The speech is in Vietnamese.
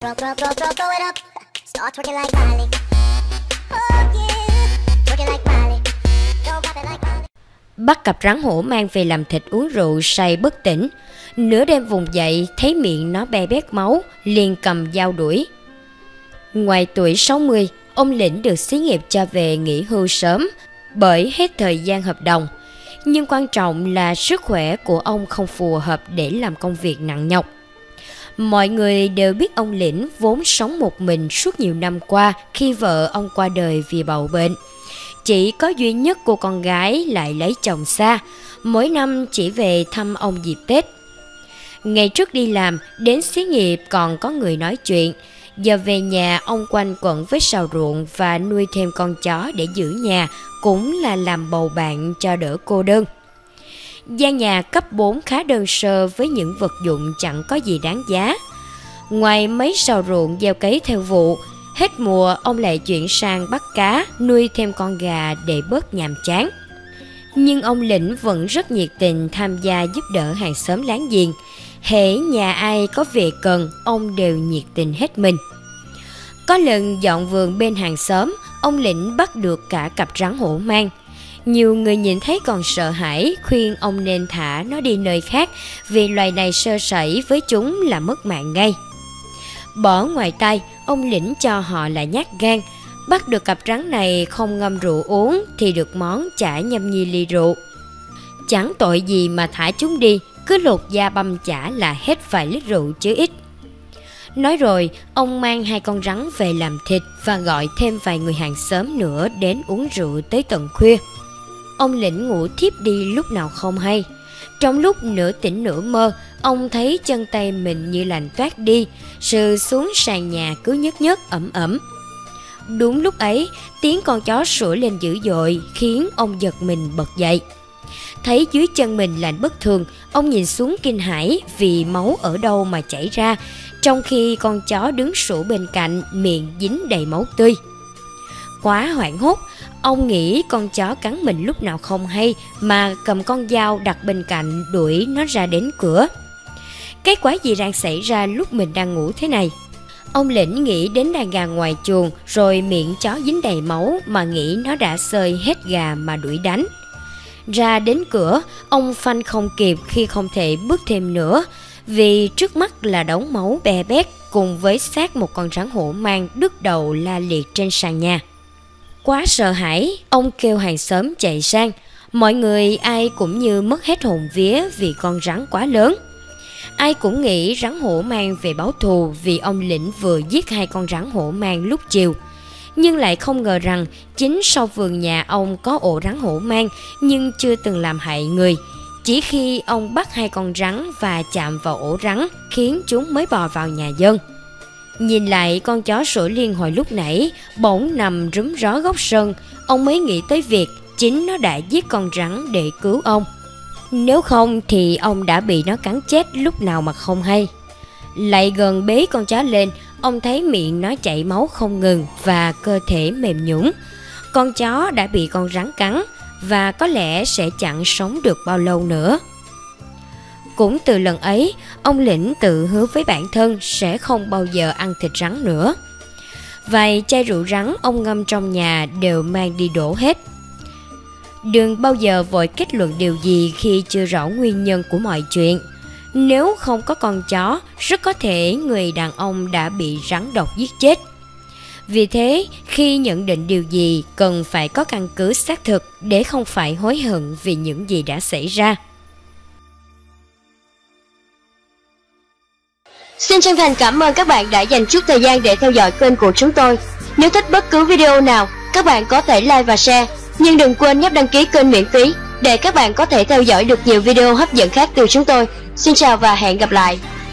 Throw it up. Start twerking like Miley. Oh yeah. Twerking like Miley. Don't pop it like Miley. Bắt cặp rắn hổ mang về làm thịt uống rượu say bất tỉnh. Nửa đêm vùng dậy thấy miệng nó be bét máu, liền cầm dao đuổi. Ngoài tuổi 60, ông Lĩnh được xí nghiệp cho về nghỉ hưu sớm bởi hết thời gian hợp đồng. Nhưng quan trọng là sức khỏe của ông không phù hợp để làm công việc nặng nhọc. Mọi người đều biết ông Lĩnh vốn sống một mình suốt nhiều năm qua khi vợ ông qua đời vì bầu bệnh. Chỉ có duy nhất cô con gái lại lấy chồng xa, mỗi năm chỉ về thăm ông dịp Tết. Ngày trước đi làm, đến xí nghiệp còn có người nói chuyện. Giờ về nhà ông quanh quẩn với sào ruộng và nuôi thêm con chó để giữ nhà, cũng là làm bầu bạn cho đỡ cô đơn. Gian nhà cấp 4 khá đơn sơ với những vật dụng chẳng có gì đáng giá. Ngoài mấy sào ruộng gieo cấy theo vụ, hết mùa ông lại chuyển sang bắt cá, nuôi thêm con gà để bớt nhàm chán. Nhưng ông Lĩnh vẫn rất nhiệt tình tham gia giúp đỡ hàng xóm láng giềng. Hễ nhà ai có việc cần, ông đều nhiệt tình hết mình. Có lần dọn vườn bên hàng xóm, ông Lĩnh bắt được cả cặp rắn hổ mang. Nhiều người nhìn thấy còn sợ hãi, khuyên ông nên thả nó đi nơi khác vì loài này sơ sẩy với chúng là mất mạng ngay. Bỏ ngoài tay, ông Lĩnh cho họ là nhát gan. Bắt được cặp rắn này không ngâm rượu uống thì được món chả nhâm nhi ly rượu. Chẳng tội gì mà thả chúng đi, cứ lột da băm chả là hết vài lít rượu chứ ít. Nói rồi, ông mang 2 con rắn về làm thịt và gọi thêm vài người hàng xóm nữa đến uống rượu tới tận khuya. Ông Lĩnh ngủ thiếp đi lúc nào không hay. Trong lúc nửa tỉnh nửa mơ, ông thấy chân tay mình như lạnh toát đi, sờ xuống sàn nhà cứ nhức nhức ẩm ẩm. Đúng lúc ấy, tiếng con chó sủa lên dữ dội khiến ông giật mình bật dậy. Thấy dưới chân mình lạnh bất thường, ông nhìn xuống kinh hãi vì máu ở đâu mà chảy ra, trong khi con chó đứng sủa bên cạnh, miệng dính đầy máu tươi. Quá hoảng hốt, ông nghĩ con chó cắn mình lúc nào không hay mà cầm con dao đặt bên cạnh đuổi nó ra đến cửa. Cái quái gì đang xảy ra lúc mình đang ngủ thế này? Ông Lĩnh nghĩ đến đàn gà ngoài chuồng rồi miệng chó dính đầy máu mà nghĩ nó đã xơi hết gà mà đuổi đánh. Ra đến cửa, ông phanh không kịp khi không thể bước thêm nữa vì trước mắt là đống máu be bét cùng với xác một con rắn hổ mang đứt đầu la liệt trên sàn nhà. Quá sợ hãi, ông kêu hàng xóm chạy sang. Mọi người ai cũng như mất hết hồn vía vì con rắn quá lớn. Ai cũng nghĩ rắn hổ mang về báo thù vì ông Lĩnh vừa giết 2 con rắn hổ mang lúc chiều. Nhưng lại không ngờ rằng chính sau vườn nhà ông có ổ rắn hổ mang nhưng chưa từng làm hại người. Chỉ khi ông bắt 2 con rắn và chạm vào ổ rắn khiến chúng mới bò vào nhà dân. Nhìn lại con chó sủa liên hồi lúc nãy bỗng nằm rúm ró góc sân, ông mới nghĩ tới việc chính nó đã giết con rắn để cứu ông. Nếu không thì ông đã bị nó cắn chết lúc nào mà không hay. Lại gần bế con chó lên, ông thấy miệng nó chảy máu không ngừng và cơ thể mềm nhũn. Con chó đã bị con rắn cắn và có lẽ sẽ chẳng sống được bao lâu nữa. Cũng từ lần ấy, ông Lĩnh tự hứa với bản thân sẽ không bao giờ ăn thịt rắn nữa. Vài chai rượu rắn ông ngâm trong nhà đều mang đi đổ hết. Đừng bao giờ vội kết luận điều gì khi chưa rõ nguyên nhân của mọi chuyện. Nếu không có con chó, rất có thể người đàn ông đã bị rắn độc giết chết. Vì thế, khi nhận định điều gì cần phải có căn cứ xác thực để không phải hối hận vì những gì đã xảy ra. Xin chân thành cảm ơn các bạn đã dành chút thời gian để theo dõi kênh của chúng tôi. Nếu thích bất cứ video nào, các bạn có thể like và share. Nhưng đừng quên nhấp đăng ký kênh miễn phí để các bạn có thể theo dõi được nhiều video hấp dẫn khác từ chúng tôi. Xin chào và hẹn gặp lại.